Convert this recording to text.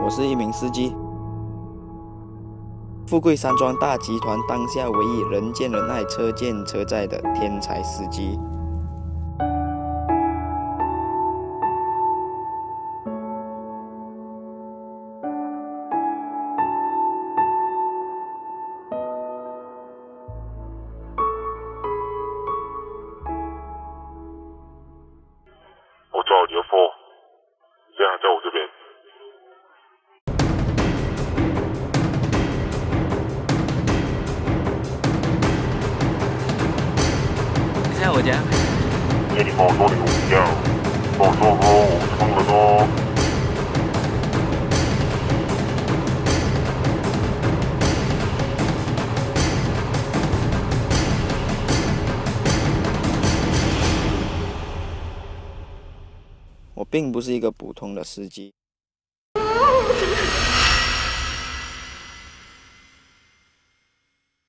我是一名司机。富贵山庄大集团当下唯一人见人爱、车见车载的天才司机。 我找你的4，现在在我这边。 在我家。 你帮我说你5票，帮我说我冲了哦。 我并不是一个普通的司机。